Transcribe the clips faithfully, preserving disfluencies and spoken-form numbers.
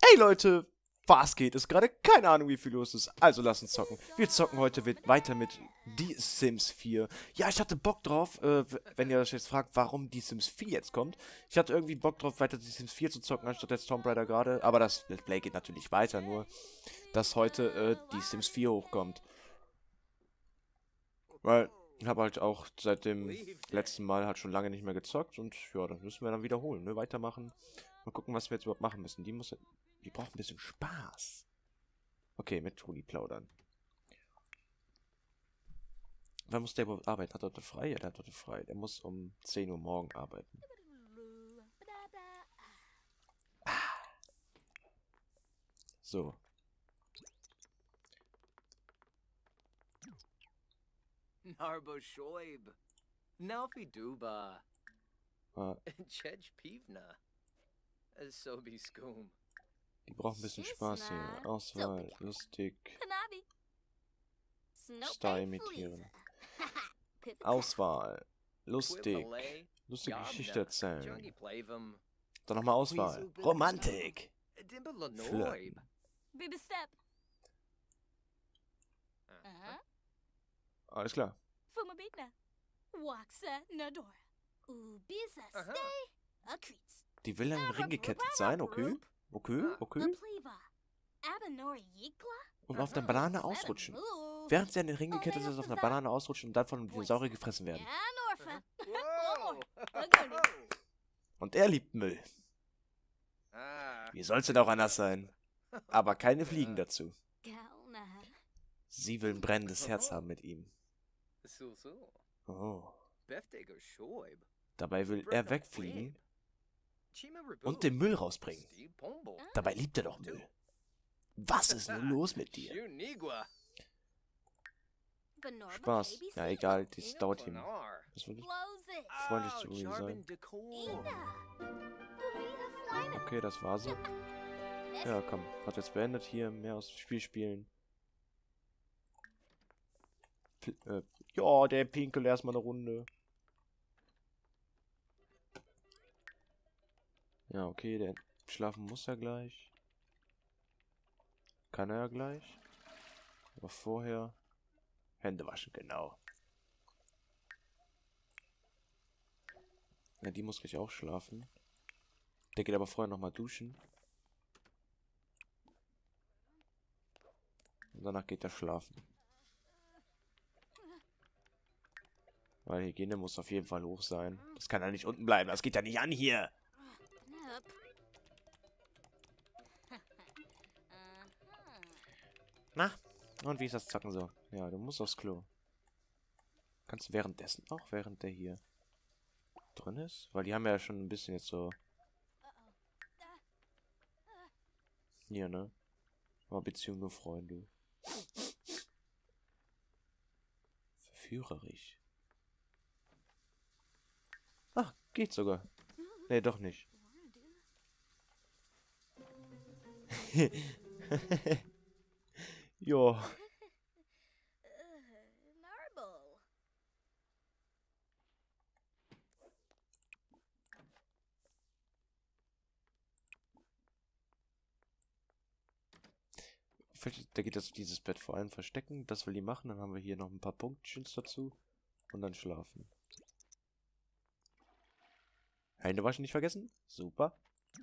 Hey Leute, was geht? Ist gerade keine Ahnung, wie viel los ist. Also lass uns zocken. Wir zocken heute weiter mit Die Sims vier. Ja, ich hatte Bock drauf, äh, wenn ihr euch jetzt fragt, warum Die Sims vier jetzt kommt. Ich hatte irgendwie Bock drauf, weiter Die Sims vier zu zocken, anstatt jetzt Tomb Raider gerade. Aber das Let's Play geht natürlich weiter, nur dass heute äh, Die Sims vier hochkommt. Weil ich habe halt auch seit dem letzten Mal halt schon lange nicht mehr gezockt. Und ja, das müssen wir dann wiederholen, ne? Weitermachen. Mal gucken, was wir jetzt überhaupt machen müssen. Die muss... Die braucht ein bisschen Spaß. Okay, mit Toni plaudern. Wann muss der überhaupt arbeiten? Hat er heute frei? Ja, der hat heute frei. Der muss um zehn Uhr morgen arbeiten. Ah. So. Narbo Shoib. Naufi Duba. Ah. Chej Pivna. Sobi Skoom. Die braucht ein bisschen Spaß hier. Auswahl, lustig. Style imitieren. Auswahl, lustig. Lustige Geschichte erzählen. Dann nochmal Auswahl. Romantik. Flirten. Alles klar. Die will an den Ring gekettet sein, okay? Okay, okay. Und auf der Banane ausrutschen. Während sie an den Ring gekettet ist, auf einer Banane ausrutschen und dann von einem Dinosaurier gefressen werden. Und er liebt Müll. Wie soll's denn auch anders sein? Aber keine Fliegen dazu. Sie will ein brennendes Herz haben mit ihm. Oh. Dabei will er wegfliegen und den Müll rausbringen. Dabei liebt er doch Müll. Was ist nun los mit dir? Spaß. Ja, egal, das dauert hier. Das wird freundlich zu ihm sein. Okay, das war sie. Ja, komm. Hat jetzt beendet hier. Mehr aus dem Spiel spielen. P äh, ja, der pinkelt erstmal eine Runde. Ja, okay, der schlafen muss er gleich. Kann er ja gleich. Aber vorher Hände waschen, genau. Ja, die muss gleich auch schlafen. Der geht aber vorher nochmal duschen. Und danach geht er schlafen. Weil Hygiene muss auf jeden Fall hoch sein. Das kann ja nicht unten bleiben. Das geht ja nicht an hier. Na? Und wie ist das Zocken so? Ja, du musst aufs Klo. Kannst du währenddessen auch, während der hier drin ist? Weil die haben ja schon ein bisschen jetzt so... Hier, ne? Aber Beziehung nur Freunde. Verführerisch. Ach, geht sogar. Nee, doch nicht. Jo. Da geht das dieses Bett vor allem verstecken. Das will die machen. Dann haben wir hier noch ein paar Punktchen dazu. Und dann schlafen. Hände waschen nicht vergessen. Super.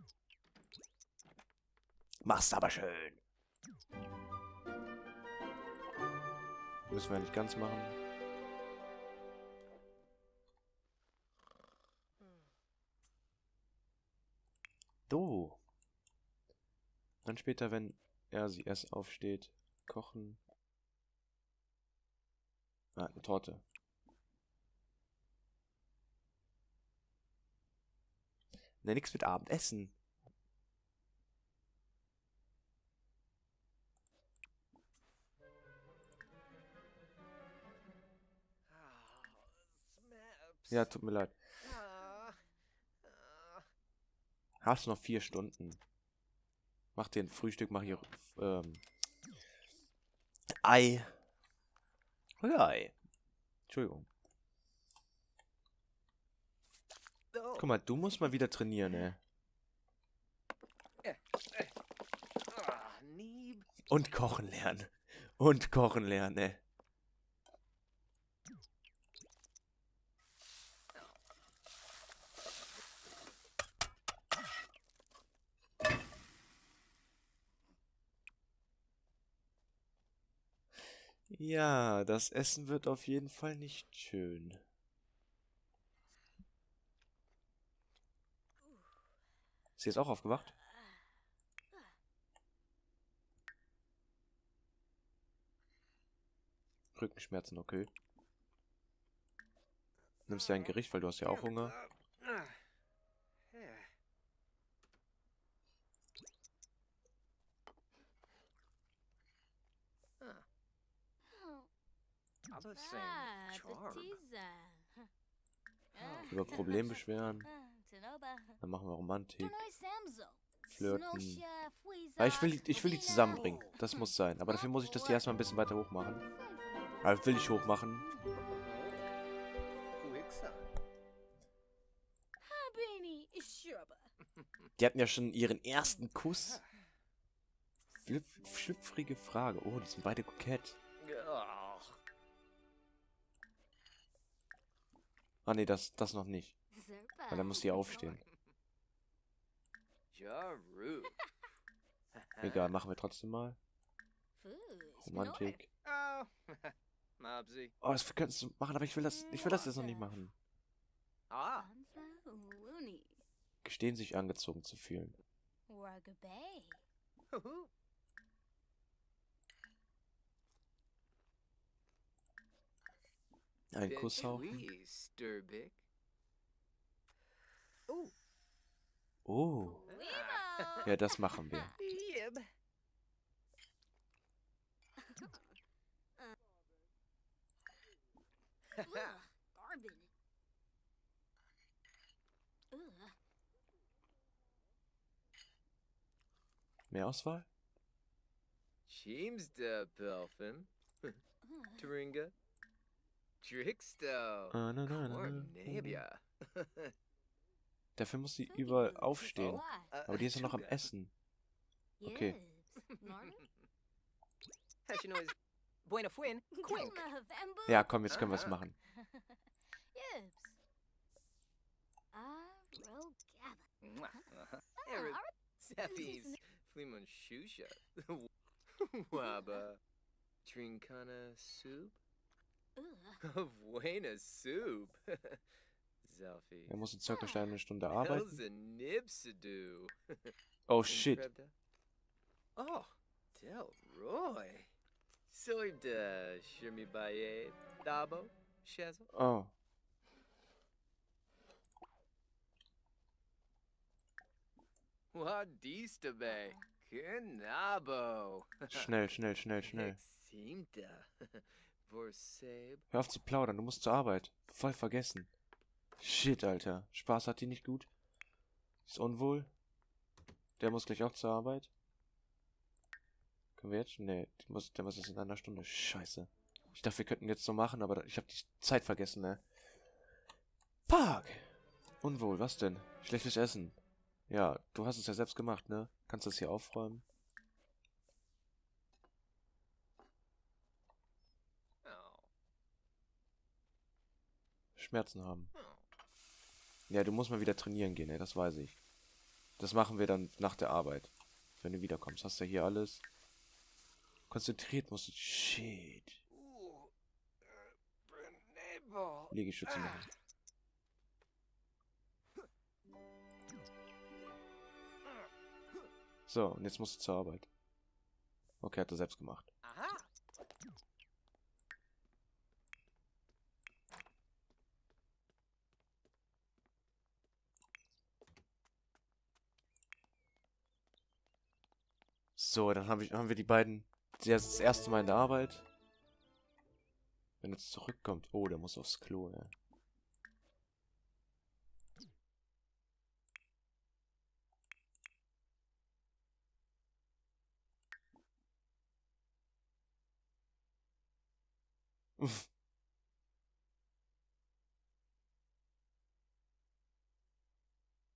Mach's aber schön. Müssen wir nicht ganz machen. So. Dann später, wenn er sie erst aufsteht, kochen. Ah, eine Torte. Ne, nix mit Abendessen. Ja, tut mir leid. Hast du noch vier Stunden? Mach dir ein Frühstück, mach hier ähm, Ei. Ei. Entschuldigung. Guck mal, du musst mal wieder trainieren, ey. Und kochen lernen. Und kochen lernen, ey. Ja, das Essen wird auf jeden Fall nicht schön. Ist sie jetzt auch aufgewacht? Rückenschmerzen, okay. Nimmst du ein Gericht, weil du hast ja auch Hunger. Aber Ah, same charm. Betiza. Über Problem beschweren. Dann machen wir Romantik. Flirten. Ah, ich will, die- ich will die zusammenbringen. Das muss sein. Aber dafür muss ich das hier erstmal ein bisschen weiter hoch machen. Aber will ich hoch machen. Quicksan. Die hatten ja schon ihren ersten Kuss. Flip, schlüpfrige Frage. Oh, die sind beide kokett. Ach, Ah, nee, das, das noch nicht. Weil dann muss die aufstehen. Jaru. Egal, machen wir trotzdem mal. Romantik. Oh, Mobsy. Oh, das könntest du machen, aber ich will das, ich will das jetzt noch nicht machen. Ah, Gestehen, sich angezogen zu fühlen. hoo-hoo. Ein Kusshauch. Sturbick. Oh, Oh. Ja, das machen wir. yib. Mehr Auswahl? James da Belfin. Turinga. Tricksto. Ah, na, na, na, na. Cornabia. Dafür muss sie überall aufstehen. Aber die ist ja noch am Essen. Okay. Hashinois. Buena Fuin. Quink. Ja, komm, jetzt können wir es machen. Eric. Zeppies. Flimon Shusha. Waba. Trincana soup. Buena soup. Zelfie. Er muss in circa eine Stunde arbeiten. Hills and Nibsadu. Oh, shit. Oh, Del Roy. Soy de Shirmi Baye. Dabo. Shazo. Oh. Wadista Bay. Kenabo. Schnell, schnell, schnell, schnell. Eximta. Vorseb. Hör auf zu plaudern, du musst zur Arbeit. Voll vergessen. Shit, Alter. Spaß hat die nicht gut. Ist unwohl. Der muss gleich auch zur Arbeit. Können wir jetzt? Nee, die muss, der muss jetzt in einer Stunde. Scheiße. Ich dachte, wir könnten jetzt so machen, aber ich habe die Zeit vergessen, ne? Fuck! Unwohl, was denn? Schlechtes Essen. Ja, du hast es ja selbst gemacht, ne? Kannst du das hier aufräumen? Oh. Schmerzen haben. Oh. Ja, du musst mal wieder trainieren gehen, ey, das weiß ich. Das machen wir dann nach der Arbeit. Wenn du wiederkommst. Hast du hier alles? Konzentriert musst du... Shit. Ooh. Brenebo. Liegestütze machen. So, und jetzt musst du zur Arbeit. Okay, hat er selbst gemacht. Aha. So, dann haben wir, haben wir die beiden das, das erste Mal in der Arbeit. Wenn er zurückkommt. Oh, der muss aufs Klo, ja. Uff.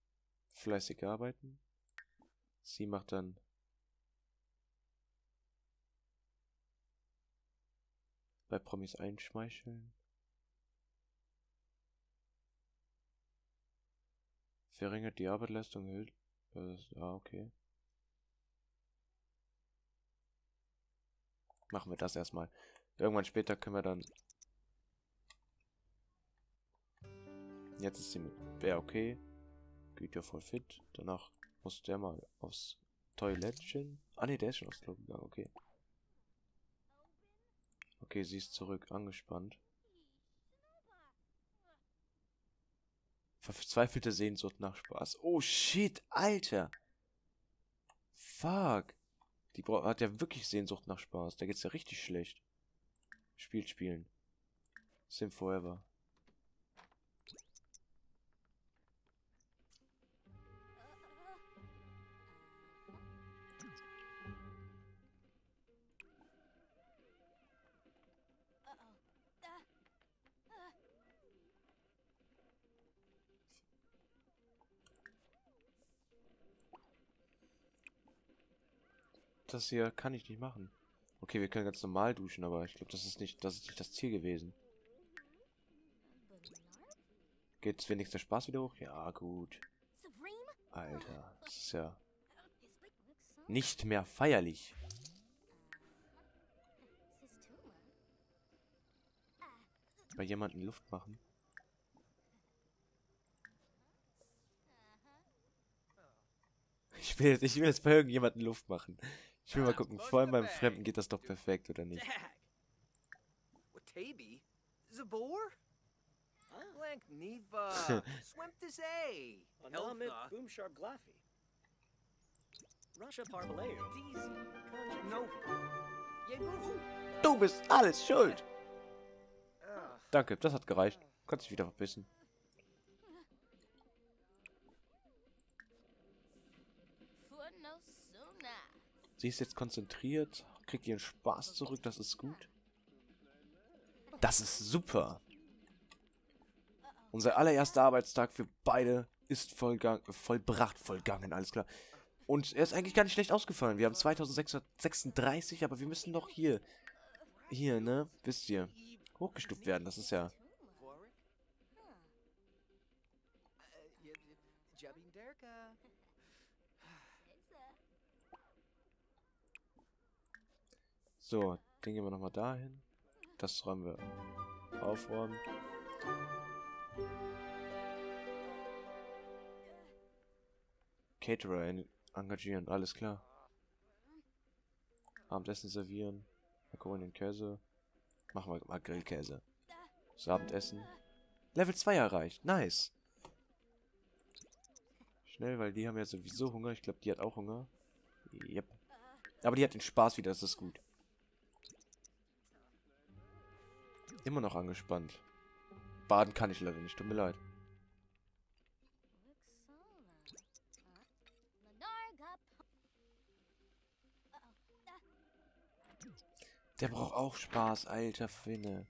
Fleißig arbeiten. Sie macht dann Bei Promis einschmeicheln. Verringert die Arbeitsleistung, erhöht. Ja, okay. Machen wir das erstmal. Irgendwann später können wir dann... Jetzt ist die wäre okay. Geht ja voll fit. Danach muss der mal aufs Toilettchen. Ah ne, der ist schon aufs Klo gegangen, okay. Okay, sie ist zurück, angespannt. Verzweifelte Sehnsucht nach Spaß. Oh shit, Alter! Fuck! Die hat ja wirklich Sehnsucht nach Spaß. Da geht's ja richtig schlecht. Spiel spielen. Sim Forever. Das hier kann ich nicht machen. Okay, wir können ganz normal duschen, aber ich glaube, das ist nicht, das ist nicht das Ziel gewesen. Geht's wenigstens der Spaß wieder hoch? Ja, gut. Alter, das ist ja nicht mehr feierlich. Bei jemandem Luft machen. Ich will jetzt, ich will jetzt bei irgendjemandem Luft machen. Ich will mal gucken, vor allem beim Fremden geht das doch perfekt, oder nicht? Watabi? Zabor? Blank Niba. Swemptis A. Anamit Boomshar Glaffy. Rasha Parbaleo. No. Yebu. Du bist alles schuld! Ah. Danke, das hat gereicht. Kannst dich wieder verbissen. Sie ist jetzt konzentriert, kriegt ihren Spaß zurück, das ist gut. Das ist super. Unser allererster Arbeitstag für beide ist vollgang vollbracht, vollgangen, alles klar. Und er ist eigentlich gar nicht schlecht ausgefallen. Wir haben zweitausendsechshundertsechsunddreißig, aber wir müssen noch hier, hier, ne, wisst ihr, hochgestuft werden. Das ist ja... So, den gehen wir nochmal dahin. Das räumen wir aufräumen. Caterer engagieren, alles klar. Abendessen servieren. Macaroni Käse. Machen wir mal Grillkäse. Das Abendessen. Level zwei erreicht. Nice. Schnell, weil die haben ja sowieso Hunger. Ich glaube, die hat auch Hunger. Yep. Aber die hat den Spaß wieder, das ist gut. Immer noch angespannt. Baden kann ich leider nicht, tut mir leid. Der braucht auch Spaß, alter Finne.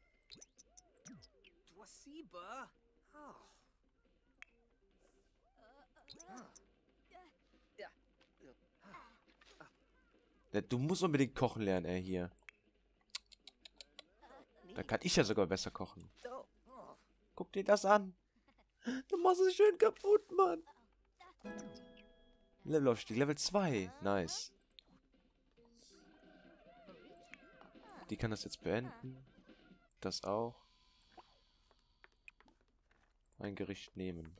Ja, du musst unbedingt kochen lernen, ey, hier. Da kann ich ja sogar besser kochen. Guck dir das an. Du machst es schön kaputt, Mann. Levelaufstieg, Level zwei. Nice. Die kann das jetzt beenden. Das auch. Ein Gericht nehmen.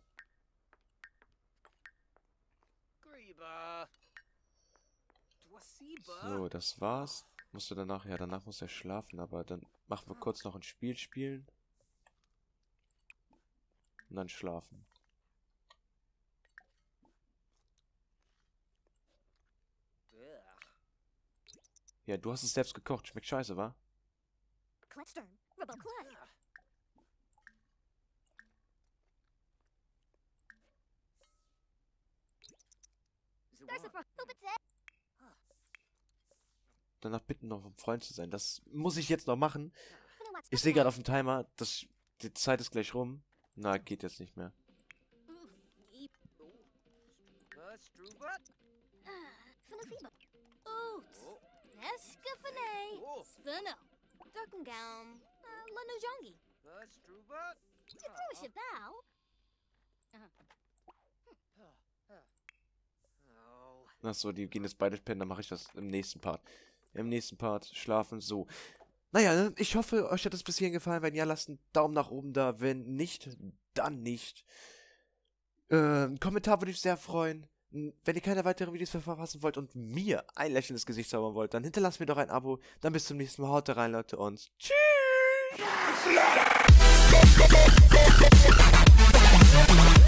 So, das war's. Musste danach, ja, danach muss er schlafen, aber dann machen wir kurz noch ein Spiel spielen. Und dann schlafen. Ja, du hast es selbst gekocht. Schmeckt scheiße, wa? Danach bitten, noch ein Freund zu sein. Das muss ich jetzt noch machen. Ich sehe gerade auf dem Timer, dass die Zeit ist gleich rum. Na, geht jetzt nicht mehr. down. Uh, Lanujongi. Uh, Struba? Shibao. Oh. Achso, die gehen jetzt beide pennen, dann mache ich das im nächsten Part. Im nächsten Part schlafen, so. Naja, ne? Ich hoffe, euch hat es bis hierhin gefallen. Wenn ja, lasst einen Daumen nach oben da. Wenn nicht, dann nicht. Äh, einen Kommentar würde ich sehr freuen. Wenn ihr keine weiteren Videos mehr verpassen wollt und mir ein Lächeln ins Gesicht zaubern wollt, dann hinterlasst mir doch ein Abo. Dann bis zum nächsten Mal. Haut rein, Leute, und tschüss!